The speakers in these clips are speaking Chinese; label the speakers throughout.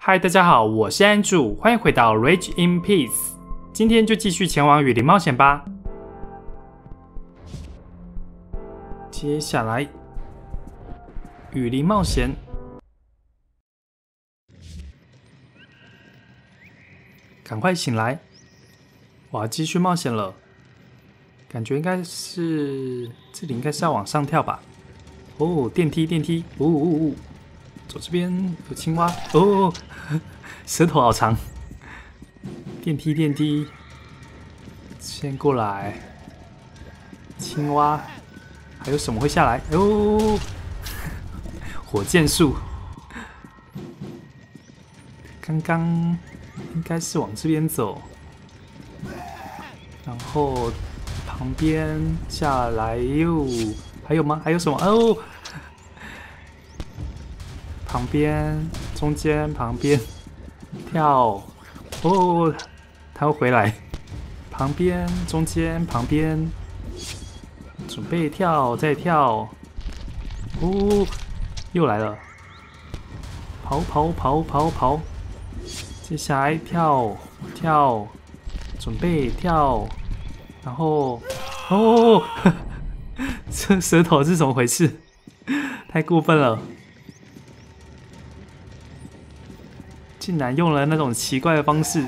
Speaker 1: 嗨，大家好，我是 Andrew， 欢迎回到 Rage in Peace。今天就继续前往雨林冒险吧。接下来，雨林冒险，赶快醒来！我要继续冒险了。感觉应该是这里，应该是要往上跳吧？哦，电梯，电梯，哦，走这边有青蛙哦，舌头好长。电梯，电梯，先过来。青蛙，还有什么会下来？哦，火箭树。刚刚应该是往这边走，然后旁边下来哟。还有吗？还有什么？哦，旁边、中间、旁边跳。哦，他会回来。旁边、中间、旁边，准备跳，再跳。哦，又来了。跑跑跑跑跑。接下来跳跳，准备跳，然后哦，这舌头是怎么回事？太过分了！竟然用了那种奇怪的方式。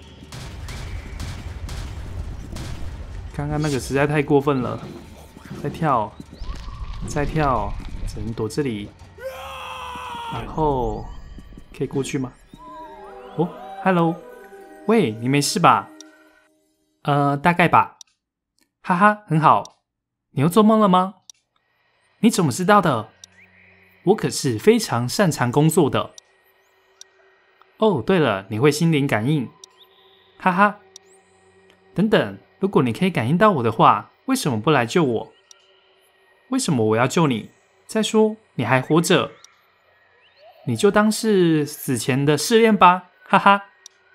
Speaker 1: 刚刚那个实在太过分了。再跳，再跳，只能躲这里。然后可以过去吗？哦 ，Hello， 喂，你没事吧？大概吧。哈哈，很好。你又做梦了吗？你怎么知道的？我可是非常擅长工作的。哦，对了，你会心灵感应。哈哈。等等，如果你可以感应到我的话，为什么不来救我？为什么我要救你？再说，你还活着，你就当是死前的试炼吧。哈哈。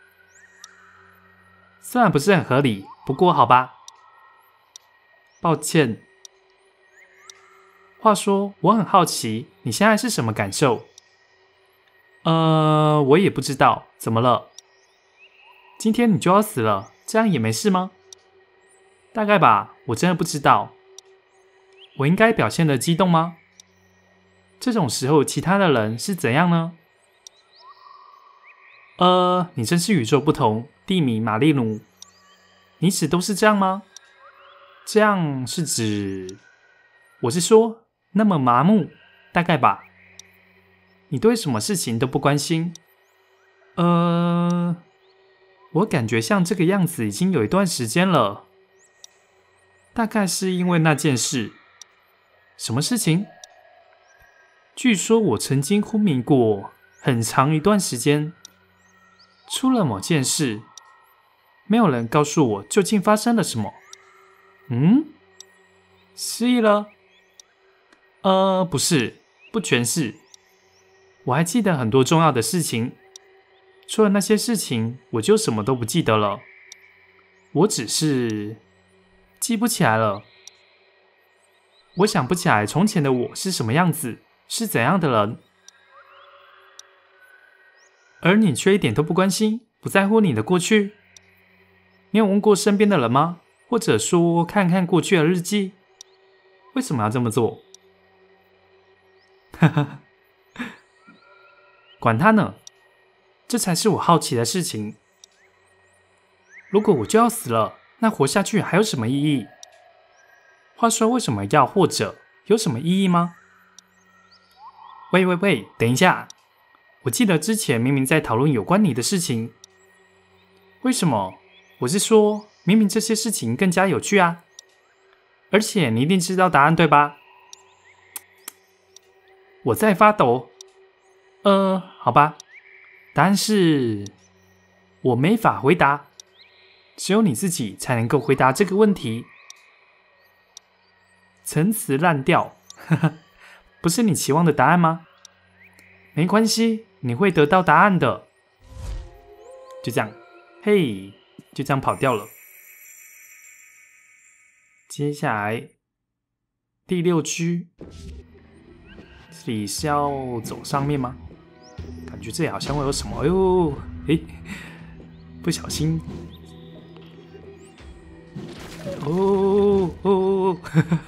Speaker 1: 虽然不是很合理，不过好吧。抱歉。话说，我很好奇，你现在是什么感受？我也不知道，怎么了？今天你就要死了，这样也没事吗？大概吧，我真的不知道。我应该表现得激动吗？这种时候，其他的人是怎样呢？你真是与众不同，蒂米·马利努。你指都是这样吗？这样是指，我是说，那么麻木，大概吧。你对什么事情都不关心。我感觉像这个样子已经有一段时间了。大概是因为那件事。什么事情？据说我曾经昏迷过很长一段时间，出了某件事，没有人告诉我究竟发生了什么。失忆了？不是，不全是。我还记得很多重要的事情，除了那些事情，我就什么都不记得了。我只是记不起来了。我想不起来从前的我是什么样子，是怎样的人。而你却一点都不关心，不在乎你的过去。你有问过身边的人吗？或者说看看过去的日记？为什么要这么做？哈哈，管他呢，这才是我好奇的事情。如果我就要死了，那活下去还有什么意义？话说，为什么要或者有什么意义吗？喂，等一下！我记得之前明明在讨论有关你的事情。为什么？我是说，明明这些事情更加有趣啊！而且你一定知道答案，对吧？我在发抖。好吧。答案是，我没法回答。只有你自己才能够回答这个问题。陈词滥调，不是你期望的答案吗？没关系，你会得到答案的。就这样，嘿，就这样跑掉了。接下来第6区，这里是要走上面吗？ 感觉这里好像会有什么。哎呦，哎，不小心。哦哦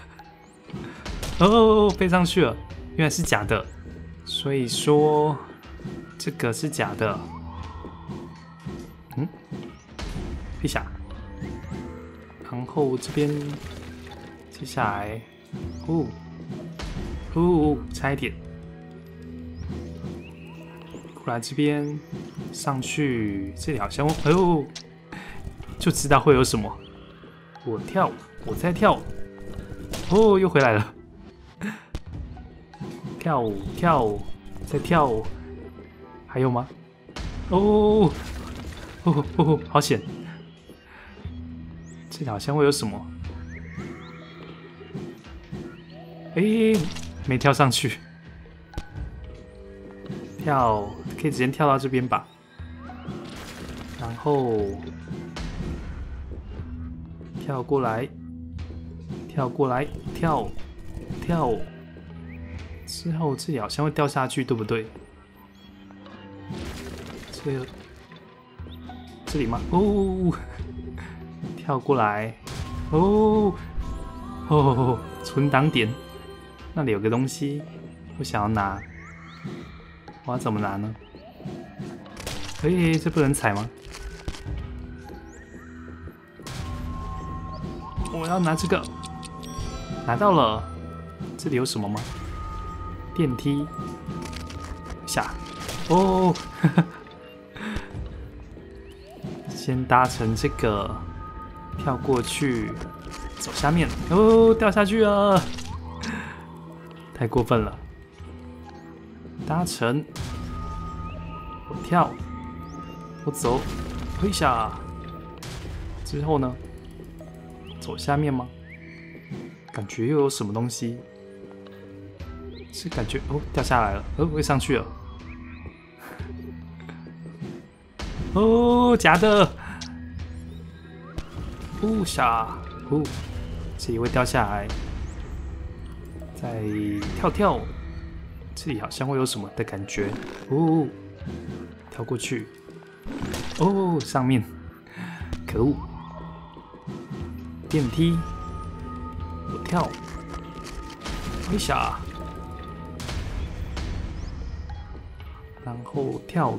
Speaker 1: 哦，飞上去了，原来是假的，所以说这个是假的。嗯，一下，然后这边接下来，差一点，过来这边上去，这里好像就知道会有什么。我跳，我在跳，又回来了。跳舞，再跳舞，还有吗？好险！这里好像会有什么？没跳上去。可以直接跳到这边吧。然后跳过来，跳。之后这里好像会掉下去，对不对？这里吗？跳过来，存档点，那里有个东西，我想要拿，我要怎么拿呢？这不能踩吗？我要拿这个，拿到了。这里有什么吗？电梯下，先搭乘这个，跳过去，走下面，掉下去了，太过分了。搭乘，我跳，我走，推下，之后呢？走下面吗？感觉又有什么东西？是感觉掉下来了，会上去了。假的，这里会掉下来，再跳，这里好像会有什么的感觉。跳过去，上面，可恶！电梯，我跳，一下，然后跳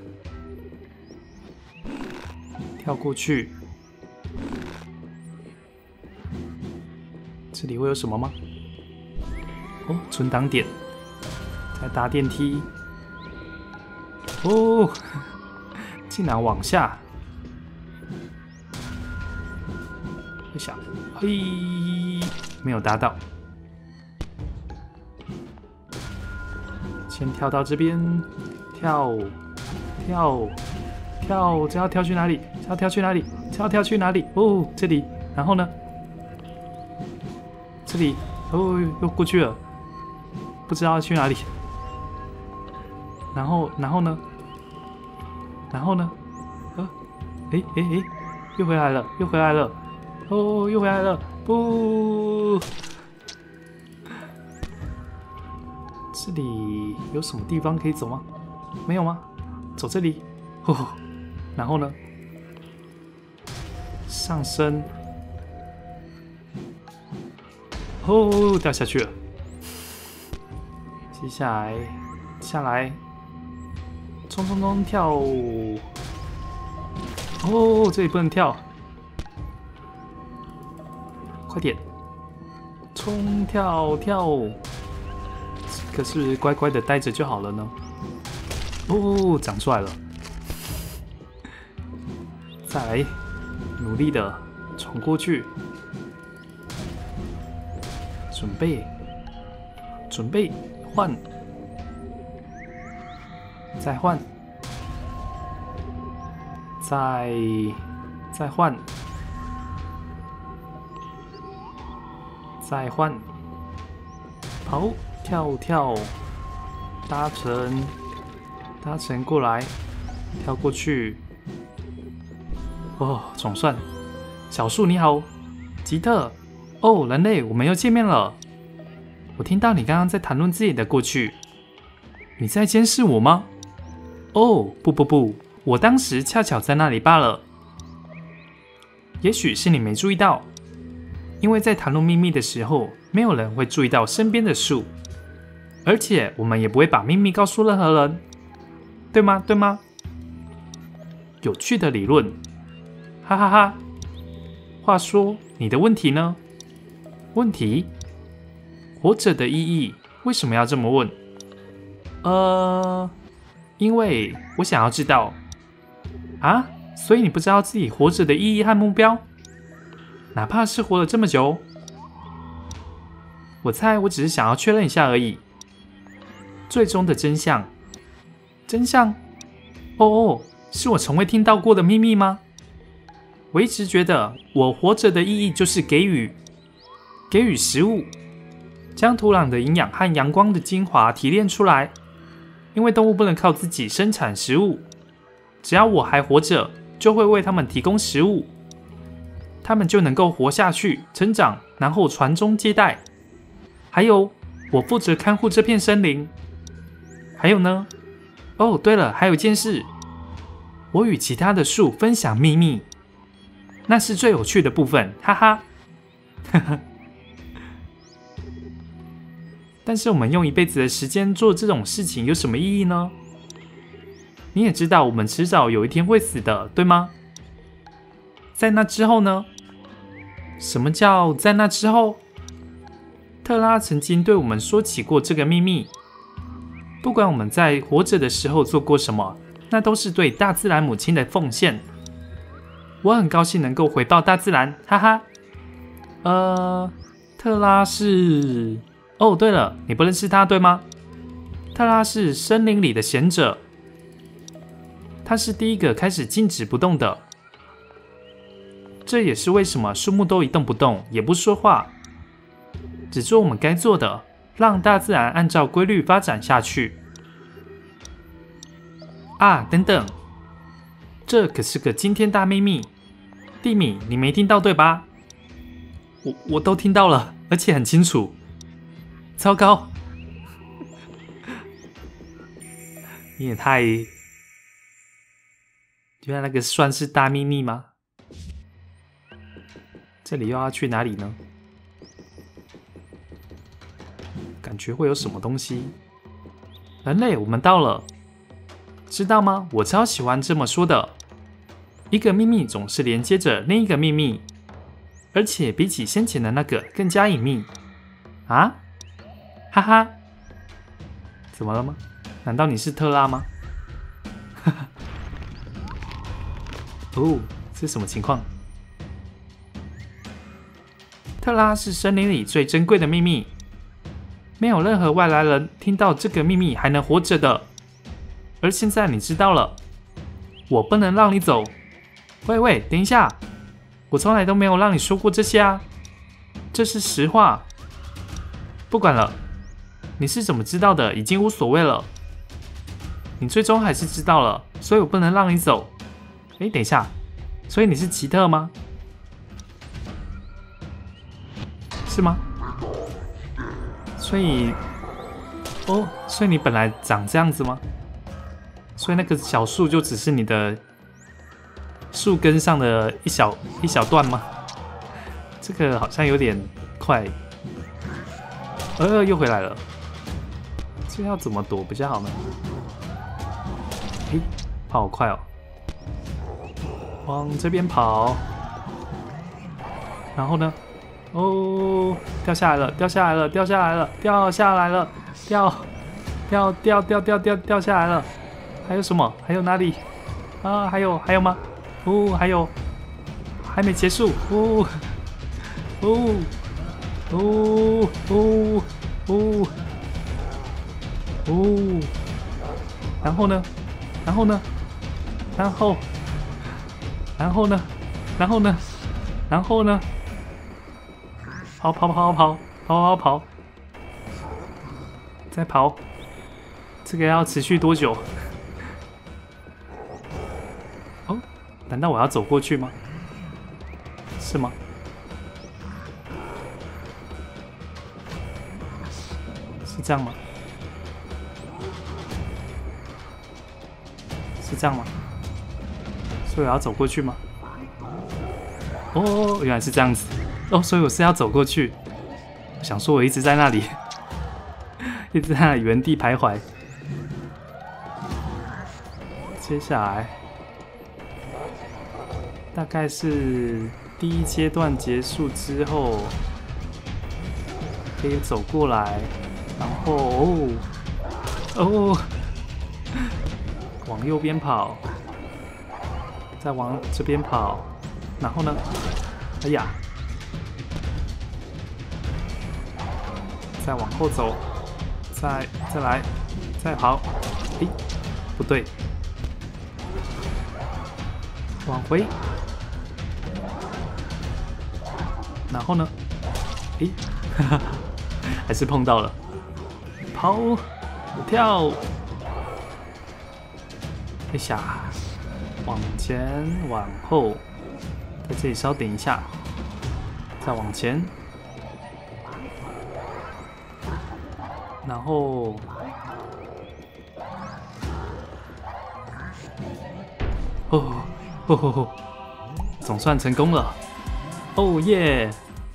Speaker 1: 过去。这里会有什么吗？存档点，再搭电梯。竟然往下。一下，没有搭到。先跳到这边，跳，这要跳去哪里？这里，然后呢？这里，又过去了，不知道要去哪里。然后呢？又回来了，又回来了，不！这里有什么地方可以走吗？没有吗？走这里，然后呢？上升，掉下去了。接下来，下来，冲跳！这里不能跳，快点，冲跳！这个是不是乖乖的待着就好了呢？长出来了，再来，努力的冲过去，准备换，再换，再换，跑，跳，搭乘过来，跳过去。总算，小树你好，吉特。人类，我们又见面了。我听到你刚刚在谈论自己的过去，你在监视我吗？ 哦，不不不，我当时恰巧在那里罢了。也许是你没注意到，因为在谈论秘密的时候，没有人会注意到身边的树，而且我们也不会把秘密告诉任何人，对吗？对吗？有趣的理论，哈哈哈。话说，你的问题呢？问题？活着的意义为什么要这么问？因为我想要知道。啊？所以你不知道自己活着的意义和目标？哪怕是活了这么久？我猜我只是想要确认一下而已。最终的真相？真相？哦，是我从未听到过的秘密吗？我一直觉得我活着的意义就是给予食物，将土壤的营养和阳光的精华提炼出来。因为动物不能靠自己生产食物，只要我还活着，就会为它们提供食物，它们就能够活下去、成长，然后传宗接代。还有，我负责看护这片森林。还有呢？哦，对了，还有一件事，我与其他的树分享秘密，那是最有趣的部分，哈哈。但是我们用一辈子的时间做这种事情有什么意义呢？你也知道我们迟早有一天会死的，对吗？在那之后呢？什么叫在那之后？特拉曾经对我们说起过这个秘密。不管我们在活着的时候做过什么，那都是对大自然母亲的奉献。我很高兴能够回报大自然，哈哈。特拉是……哦，对了，你不认识他，对吗？特拉是森林里的贤者，他是第一个开始静止不动的。这也是为什么树木都一动不动，也不说话，只做我们该做的，让大自然按照规律发展下去。啊，等等，这可是个惊天大秘密。蒂米，你没听到对吧？我都听到了，而且很清楚。糟糕，你也太……原来那个算是大秘密吗？这里又要去哪里呢？感觉会有什么东西。人类，我们到了，知道吗？我超喜欢这么说的。一个秘密总是连接着另一个秘密，而且比起先前的那个更加隐秘。啊？哈哈，怎么了吗？难道你是特拉吗？哦，这是什么情况？特拉是森林里最珍贵的秘密，没有任何外来人听到这个秘密还能活着的。而现在你知道了，我不能让你走。喂，等一下，我从来都没有让你说过这些啊，这是实话。不管了。你是怎么知道的？已经无所谓了。你最终还是知道了，所以我不能让你走。哎，等一下，所以你是奇特吗？是吗？所以你本来长这样子吗？所以那个小树就只是你的树根上的一小段吗？这个好像有点快。又回来了。这要怎么躲比较好呢？诶，跑好快哦！往这边跑，然后呢？哦，掉下来了！掉下来了！掉下来了！掉下来了！掉下来了！还有什么？还有哪里？啊，还有吗？哦，还有，还没结束！然后呢？跑！再跑！这个要持续多久？哦，难道我要走过去吗？是吗？是这样吗？ 是这样吗？所以我要走过去吗？哦，原来是这样子。哦，所以我是要走过去。我想说，我一直在那里，一直在那里原地徘徊。接下来大概是第一阶段结束之后，可以走过来，然后哦，往右边跑，再往这边跑，然后呢？哎呀，再往后走，再来，再跑。诶，不对，往回，然后呢？诶，哈哈，还是碰到了。跑，跳，哎呀，往前，往后，在这里稍等一下，再往前，然后，哦，总算成功了，哦耶！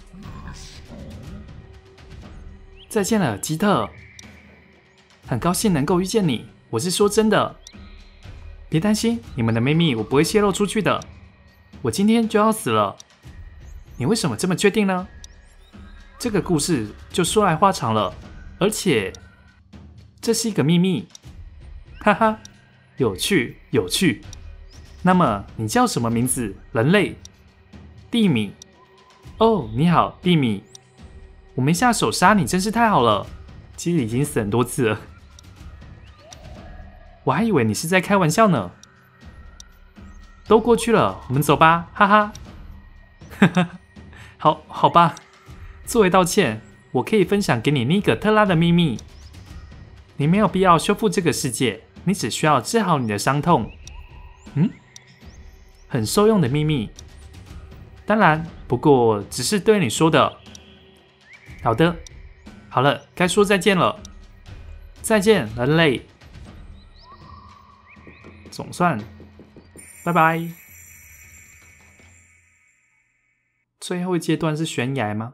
Speaker 1: 再见了，基特，很高兴能够遇见你，我是说真的。别担心，你们的秘密我不会泄露出去的。我今天就要死了，你为什么这么确定呢？这个故事就说来话长了，而且这是一个秘密，哈哈，有趣有趣。那么你叫什么名字？人类？蒂米。哦，你好，蒂米。我没下手杀你真是太好了，其实已经死很多次了。我还以为你是在开玩笑呢。都过去了，我们走吧，哈哈。好吧。作为道歉，我可以分享给你尼葛特拉的秘密。你没有必要修复这个世界，你只需要治好你的伤痛。很受用的秘密。当然，不过只是对你说的。好的，好了，该说再见了。再见，人类。总算，拜拜。最后一阶段是悬崖吗？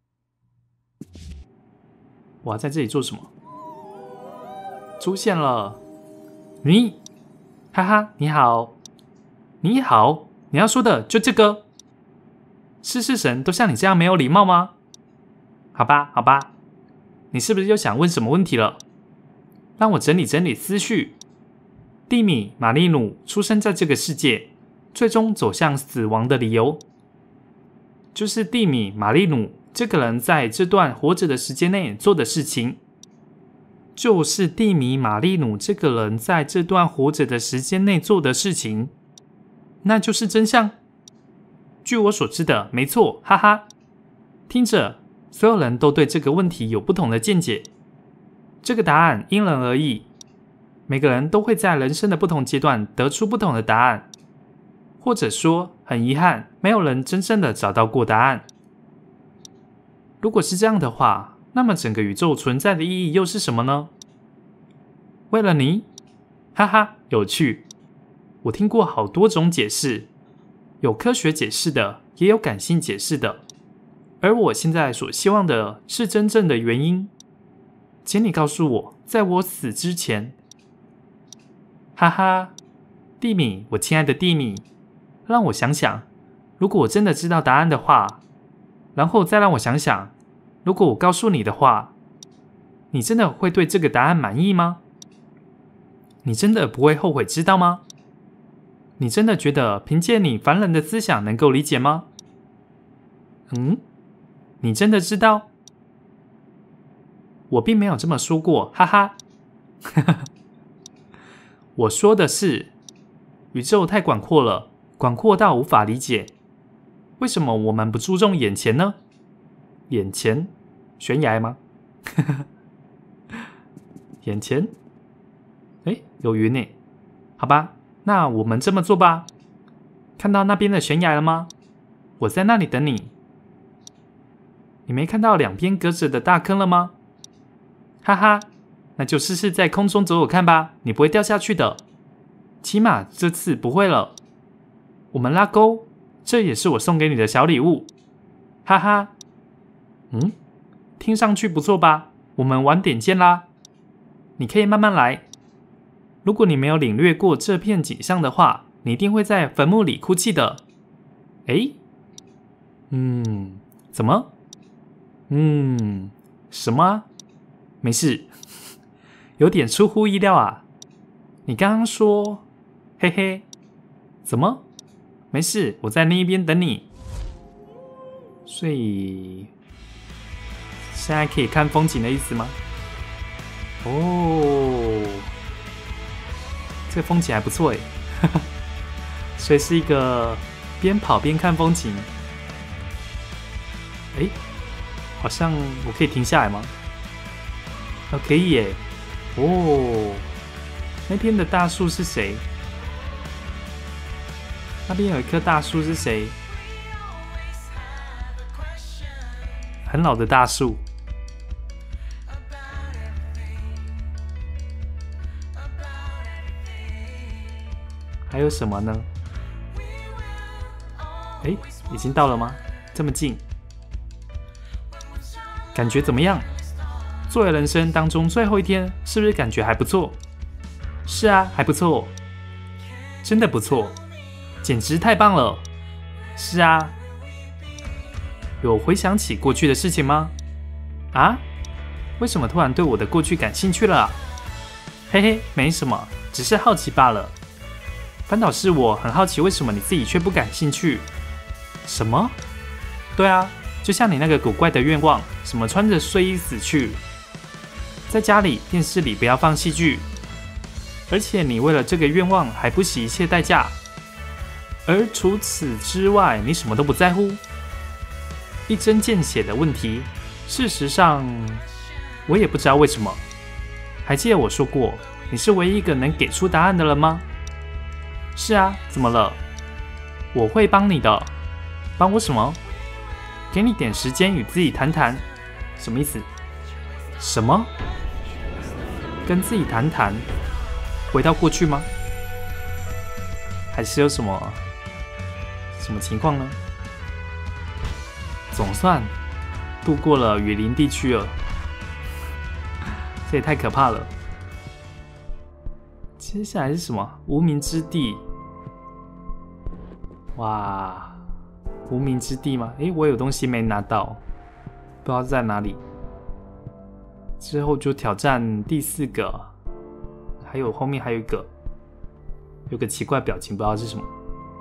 Speaker 1: 我在这里做什么？出现了，你，哈哈，你好，你好，你要说的就这个。世事神都像你这样没有礼貌吗？好吧，你是不是又想问什么问题了？让我整理整理思绪。蒂米·马利努出生在这个世界，最终走向死亡的理由，就是蒂米·马利努这个人在这段活着的时间内做的事情。就是蒂米·马利努这个人在这段活着的时间内做的事情，那就是真相。据我所知的，没错，哈哈。听着，所有人都对这个问题有不同的见解，这个答案因人而异。每个人都会在人生的不同阶段得出不同的答案，或者说，很遗憾，没有人真正的找到过答案。如果是这样的话，那么整个宇宙存在的意义又是什么呢？为了你？哈哈，有趣。我听过好多种解释，有科学解释的，也有感性解释的。而我现在所希望的是真正的原因。请你告诉我，在我死之前。哈哈，蒂米，我亲爱的蒂米，让我想想，如果我真的知道答案的话，然后再让我想想，如果我告诉你的话，你真的会对这个答案满意吗？你真的不会后悔知道吗？你真的觉得凭借你凡人的思想能够理解吗？你真的知道？我并没有这么说过，哈哈。我说的是，宇宙太广阔了，广阔到无法理解。为什么我们不注重眼前呢？眼前？悬崖吗？眼前？有云呢。好吧，那我们这么做吧。看到那边的悬崖了吗？我在那里等你。你没看到两边隔着的大坑了吗？哈哈，那就试试在空中走走看吧，你不会掉下去的。 起码这次不会了。我们拉钩，这也是我送给你的小礼物，哈哈。听上去不错吧？我们晚点见啦。你可以慢慢来。如果你没有领略过这片景象的话，你一定会在坟墓里哭泣的。诶，怎么？什么啊？没事，有点出乎意料啊。你刚刚说，嘿嘿，怎么？没事，我在那一边等你。所以现在可以看风景的意思吗？哦，这个风景还不错诶。所以是一个边跑边看风景。诶，好像我可以停下来吗？可以耶。哦，那边的大树是谁？那边有一棵大树是谁？很老的大树。还有什么呢？诶，已经到了吗？这么近，感觉怎么样？作为人生当中最后一天，是不是感觉还不错？是啊，还不错，真的不错，简直太棒了。是啊，有回想起过去的事情吗？啊？为什么突然对我的过去感兴趣了啊？嘿嘿，没什么，只是好奇罢了。反倒是我很好奇，为什么你自己却不感兴趣？什么？对啊，就像你那个古怪的愿望，什么穿着睡衣死去，在家里、电视里不要放戏剧，而且你为了这个愿望还不惜一切代价，而除此之外，你什么都不在乎。一针见血的问题，事实上，我也不知道为什么。还记得我说过，你是唯一一个能给出答案的人吗？是啊，怎么了？我会帮你的。帮我什么？给你点时间与自己谈谈。什么意思？什么？跟自己谈谈？回到过去吗？还是有什么情况呢？总算度过了雨林地区了，这也太可怕了。接下来是什么？无名之地。哇，无名之地吗？我有东西没拿到，不知道在哪里。之后就挑战第4个，还有后面还有一个，有个奇怪表情，不知道是什么。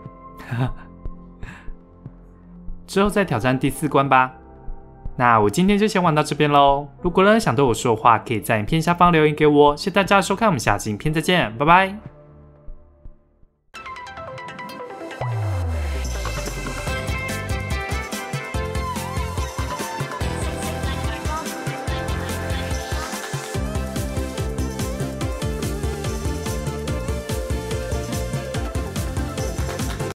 Speaker 1: 之后再挑战第4关吧。那我今天就先玩到这边咯。如果有人想对我说的话，可以在影片下方留言给我。谢谢大家的收看，我们下期影片再见，拜拜。